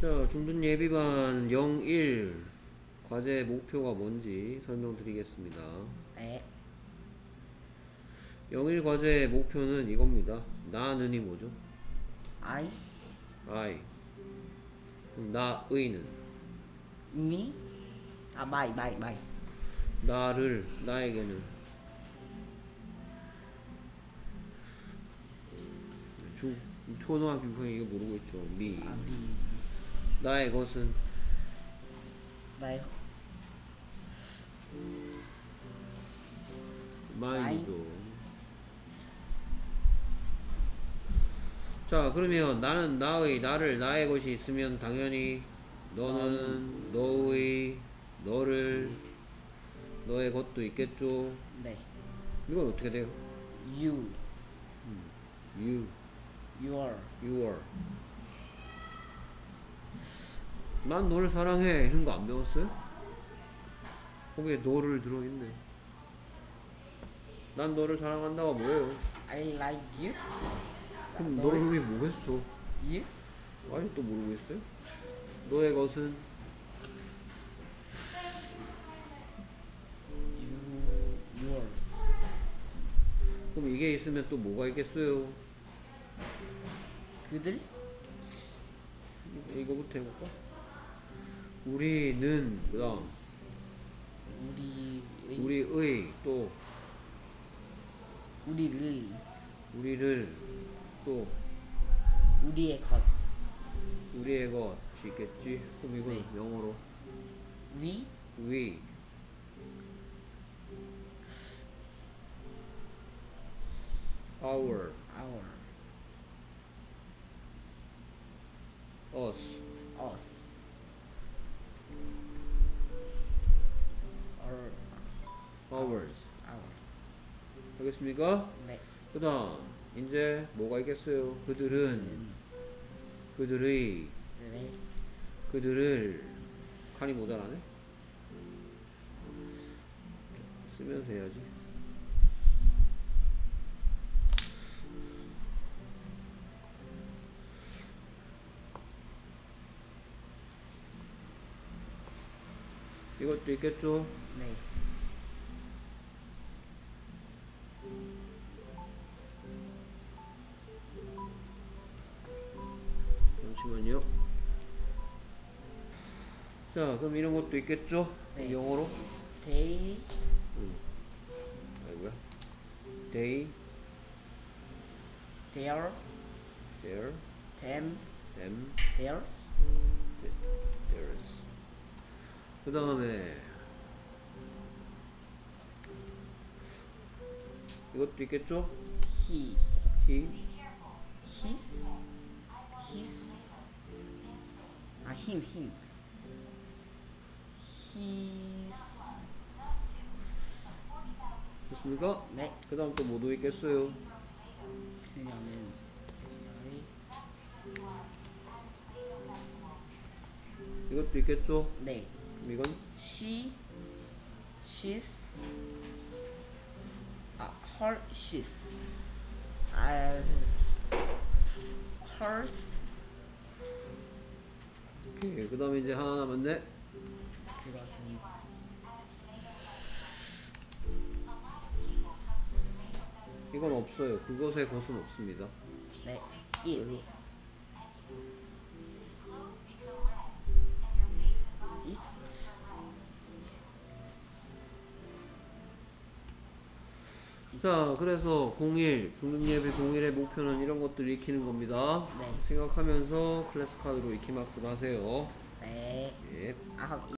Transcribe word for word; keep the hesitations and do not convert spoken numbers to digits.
자, 중등 예비반 영일 과제 목표가 뭔지 설명드리겠습니다. 네. 영일 과제의 목표는 이겁니다. 나는이 뭐죠? I, I. 나의는 me, 아, my, my, my. 나를, 나에게는 중, 초등학교 육 학년 이거 모르고 있죠. me. 아, me, 나의 것은 my, mine이죠. 자, 그러면 나는 나의, 나를, 나의 것이 있으면 당연히 너는 너의, 너를, 너의 것도 있겠죠. 네. 이건 어떻게 돼요? You, you, your, your. 난 너를 사랑해 이런 거 안 배웠어요? 거기에 너를 들어있네. 난 너를 사랑한다가 뭐예요? I like you, 그럼 너를- 너를 뭐겠어? you, 아니 또 모르겠어요? 너의 것은 you, yours. 그럼 이게 있으면 또 뭐가 있겠어요? 그들, 이거부터 해볼까? 우리는 그다음 우리의, 우리의 또 우리를, 우리를 또 우리의 것. 우리의 것이 있겠지. 그럼 이건 네. 영어로 We, we our our, us us. Our, ours ours. 알겠습니까? 네. 그 다음 이제 뭐가 있겠어요? 그들은 그들의 네. 그들을 칸이 모자라네? 쓰면서 해야지. 이것도 있겠죠? 네. 잠시만요. 자, 그럼 이런 것도 있겠죠? 네. 영어로? They, 아이고야. They, their, their, them, them, theirs. theirs. 그 다음에 이것도 있겠죠? He, He, his, his. 아, him, him. His. 됐습니까? 네. 그 다음 또 뭐도 있겠어요? 그녀는 이것도 있겠죠? 네. 그럼 이건 She, she's. 아, her, she's. 아, hers. 오케이. 그 다음에 이제 하나 남았네. 그것은 이건 없어요. 그것의 것은 없습니다. 네. it. 그래서 it. 자, 그래서 공일, 중등예비 공일의 목표는 이런 것들을 익히는 겁니다. 네. 생각하면서 클래스 카드로 익히막스 하세요. 네. 예. 아홉.